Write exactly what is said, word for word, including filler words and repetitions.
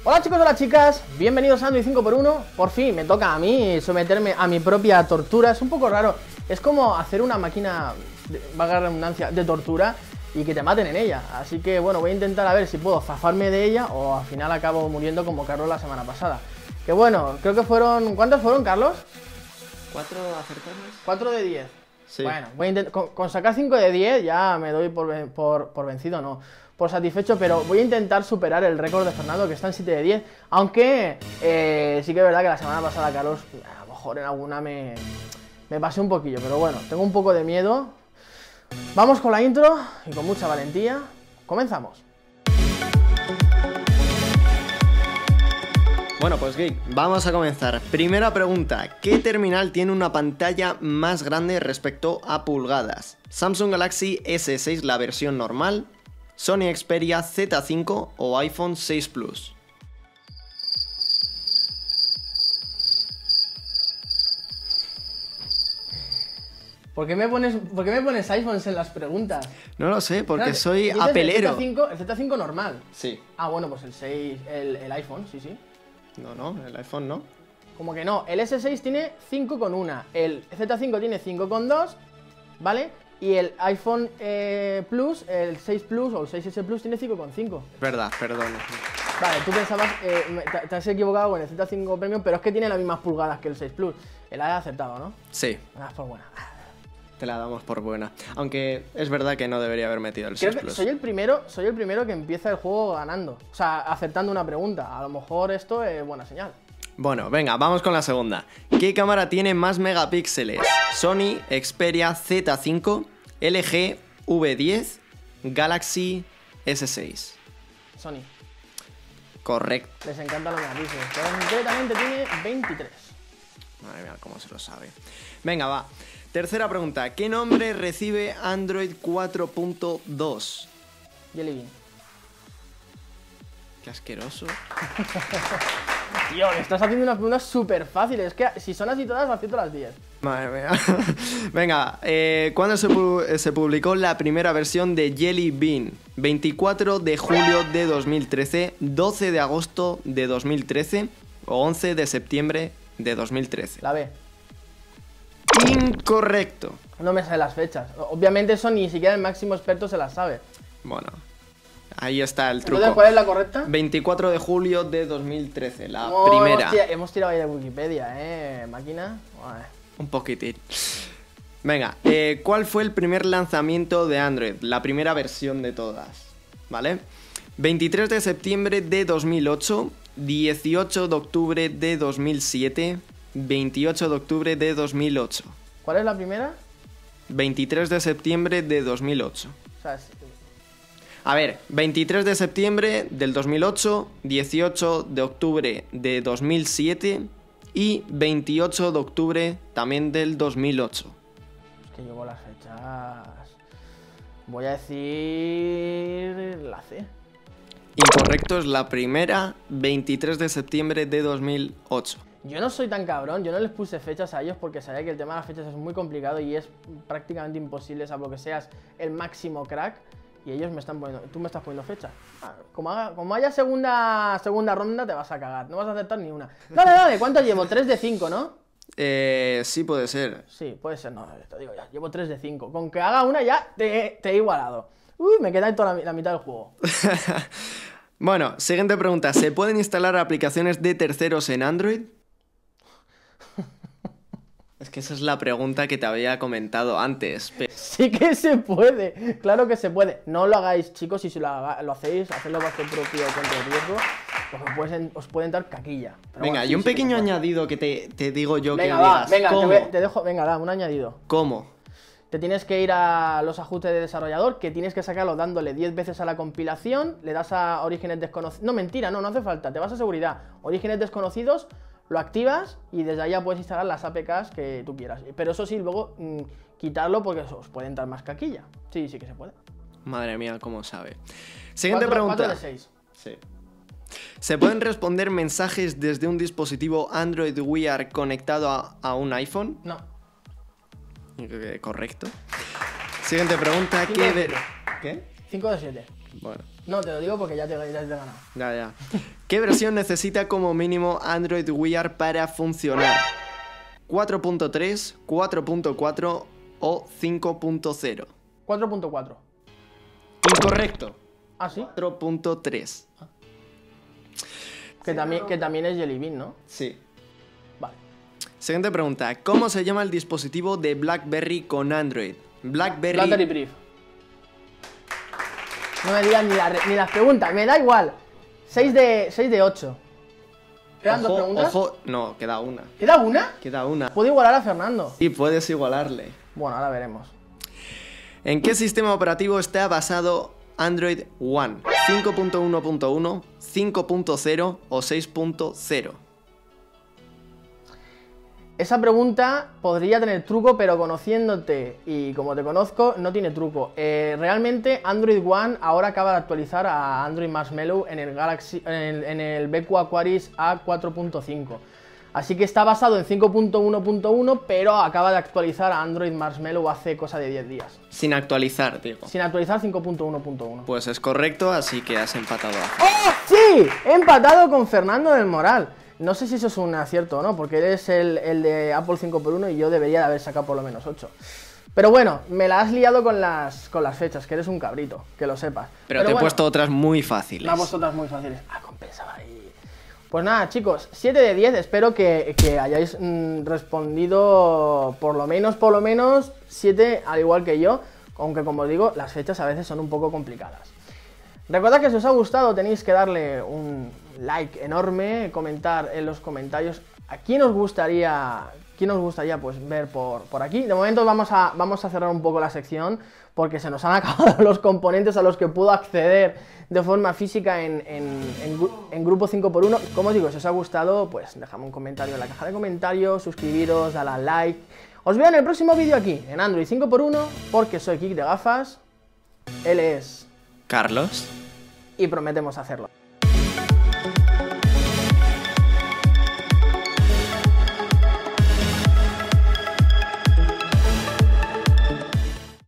Hola chicos, hola chicas, bienvenidos a Android cinco por uno. Por fin me toca a mí someterme a mi propia tortura. Es un poco raro, es como hacer una máquina, valga la redundancia, de tortura y que te maten en ella. Así que bueno, voy a intentar a ver si puedo zafarme de ella o al final acabo muriendo como Carlos la semana pasada. Que bueno, creo que fueron... ¿Cuántos fueron, Carlos? ¿Cuatro acertados? cuatro de diez. Sí. Bueno, voy a intentar, con, con sacar cinco de diez ya me doy por, por, por vencido, no, por satisfecho, pero voy a intentar superar el récord de Fernando, que está en siete de diez, aunque eh, sí que es verdad que la semana pasada, Carlos, a lo mejor en alguna me, me pasé un poquillo, pero bueno, tengo un poco de miedo. Vamos con la intro y con mucha valentía, comenzamos. Bueno, pues Geek, vamos a comenzar. Primera pregunta, ¿qué terminal tiene una pantalla más grande respecto a pulgadas? ¿Samsung Galaxy ese seis la versión normal, Sony Xperia Z cinco o iPhone seis Plus? ¿Por qué me pones, por qué me pones iPhones en las preguntas? No lo sé, porque Claro, soy dices apelero. El Z cinco, el Z cinco normal. Sí. Ah, bueno, pues el seis, el, el iPhone, sí, sí. No, no, el iPhone no. Como que no, el ese seis tiene cinco coma uno, el Z cinco tiene cinco coma dos, ¿vale? Y el iPhone eh, Plus, el seis Plus o el seis ese Plus tiene cinco coma cinco. Verdad, perdón. Vale, tú pensabas, eh, te, te has equivocado con el Z cinco Premium, pero es que tiene las mismas pulgadas que el seis Plus. El has acertado, ¿no? Sí, Ah, pues buena. te la damos por buena. Aunque es verdad que no debería haber metido el Creo seis que Plus. soy el primero, soy el primero que empieza el juego ganando. O sea, acertando una pregunta. A lo mejor esto es buena señal. Bueno, venga, vamos con la segunda. ¿Qué cámara tiene más megapíxeles? ¿Sony Xperia Z cinco, L G V diez, Galaxy ese seis? Sony, Correcto. les encantan los megapíxeles. Concretamente tiene veintitrés. Madre mía, cómo se lo sabe. Venga, va. Tercera pregunta. ¿Qué nombre recibe Android cuatro punto dos? Jelly Bean. Qué asqueroso. Tío, le estás haciendo unas preguntas súper fáciles. Es que si son así todas, acierto las diez. Madre mía. Venga, eh, ¿cuándo se, pu se publicó la primera versión de Jelly Bean? ¿veinticuatro de julio de dos mil trece, doce de agosto de dos mil trece o once de septiembre de dos mil trece? La B. Incorrecto. No me sé las fechas. Obviamente eso ni siquiera el máximo experto se las sabe. Bueno, ahí está el Entonces, truco. ¿cuál es la correcta? veinticuatro de julio de dos mil trece, la Oh, primera. Hemos tirado, hemos tirado ahí de Wikipedia, ¿eh? Máquina. Vale. Un poquitín. Venga, eh, ¿cuál fue el primer lanzamiento de Android? La primera versión de todas, ¿vale? veintitrés de septiembre de dos mil ocho, dieciocho de octubre de dos mil siete, veintiocho de octubre de dos mil ocho. ¿Cuál es la primera? veintitrés de septiembre de dos mil ocho. O sea, es- A ver, veintitrés de septiembre del dos mil ocho, dieciocho de octubre de dos mil siete y veintiocho de octubre también del dos mil ocho. es que llevo las fechas. Voy a decir la C. Incorrecto, es la primera, veintitrés de septiembre de dos mil ocho. Yo no soy tan cabrón, yo no les puse fechas a ellos porque sabía que el tema de las fechas es muy complicado y es prácticamente imposible, salvo que seas el máximo crack. Y ellos me están poniendo, tú me estás poniendo fechas. Ah, como, haga- como haya segunda, segunda ronda te vas a cagar, no vas a acertar ni una. Dale, dale, ¿cuánto llevo? tres de cinco, ¿no? Eh, sí puede ser. Sí, puede ser, no, te digo ya, llevo tres de cinco. Con que haga una ya te, te he igualado. Uy, me queda toda la, la mitad del juego. Bueno, siguiente pregunta. ¿Se pueden instalar aplicaciones de terceros en Android? Es que esa es la pregunta que te había comentado antes. pe- Sí que se puede, claro que se puede. No lo hagáis, chicos, y si lo, haga- lo hacéis, hacedlo bajo el propio cuenta de riesgo, pues os pueden, os pueden dar caquilla. Pero Venga, bueno, y sí, un sí que pequeño se puede. añadido que te, te digo yo Venga, que va, digas. venga, te, ¿Cómo? voy- te dejo, venga, da, un añadido. ¿Cómo? Te tienes que ir a los ajustes de desarrollador, que tienes que sacarlo dándole diez veces a la compilación, le das a orígenes desconocidos. No, mentira, no, no hace falta, te vas a seguridad. Orígenes desconocidos, lo activas y desde ahí ya puedes instalar las A P Ks que tú quieras. Pero eso sí, luego mmm, quitarlo porque os puede entrar más caquilla. Sí, sí que se puede. Madre mía, cómo sabe. Siguiente Cuatro- pregunta. cuatro de seis. Sí. ¿Se pueden responder mensajes desde un dispositivo Android Wear conectado a, a un iPhone? No. Eh, Correcto. Siguiente pregunta. Cinco ¿Qué de ver... siete. ¿Qué? cinco de siete. Bueno, No, te lo digo porque ya te, ya te he ganado. ya, ya. ¿Qué versión necesita como mínimo Android Wear para funcionar? ¿cuatro punto tres, cuatro punto cuatro o cinco punto cero? cuatro punto cuatro. Incorrecto. ¿Ah, sí? cuatro punto tres. Que, también, que también es Jelly Bean, ¿no? Sí. Vale. Siguiente pregunta. ¿Cómo se llama el dispositivo de BlackBerry con Android? BlackBerry... BlackBerry Brief. No me digas ni, la, ni las preguntas, me da igual. seis de ocho. ¿Quedan dos Ojo, preguntas? ojo. No, queda una. ¿Queda una? Queda una. ¿Puedo igualar a Fernando? Y puedes igualarle. Bueno, ahora veremos. ¿En qué sistema operativo está basado Android One? ¿cinco punto uno punto uno, cinco punto cero o seis punto cero? Esa pregunta podría tener truco, pero conociéndote y como te conozco, no tiene truco. Eh, realmente Android One ahora acaba de actualizar a Android Marshmallow en el Galaxy, en el, en el B Q Aquaris A cuatro punto cinco. Así que está basado en cinco punto uno punto uno, pero acaba de actualizar a Android Marshmallow hace cosa de diez días. Sin actualizar, digo. Sin actualizar cinco punto uno punto uno. Pues es correcto, así que has empatado. ¡Oh, sí! He empatado con Fernando del Moral. No sé si eso es un acierto o no, porque él es el, el de Apple cinco por uno y yo debería de haber sacado por lo menos ocho. Pero bueno, me la has liado con las, con las fechas, que eres un cabrito, que lo sepas. Pero, Pero te bueno, he puesto otras muy fáciles. me ha puesto otras muy fáciles. Ah, compensaba ahí. Pues nada, chicos, siete de diez, espero que, que hayáis mm, respondido por lo menos, por lo menos siete, al igual que yo, aunque como os digo, las fechas a veces son un poco complicadas. Recordad que si os ha gustado tenéis que darle un like enorme, comentar en los comentarios a quién os gustaría, quién os gustaría pues ver por, por aquí. De momento vamos a, vamos a cerrar un poco la sección porque se nos han acabado los componentes a los que puedo acceder de forma física en, en, en, en grupo cinco por uno. Como os digo, si os ha gustado, pues dejadme un comentario en la caja de comentarios, suscribiros, dale al like. Os veo en el próximo vídeo aquí, en Android cinco por uno, porque soy Kik de Gafas, él es... Carlos. Y prometemos hacerlo.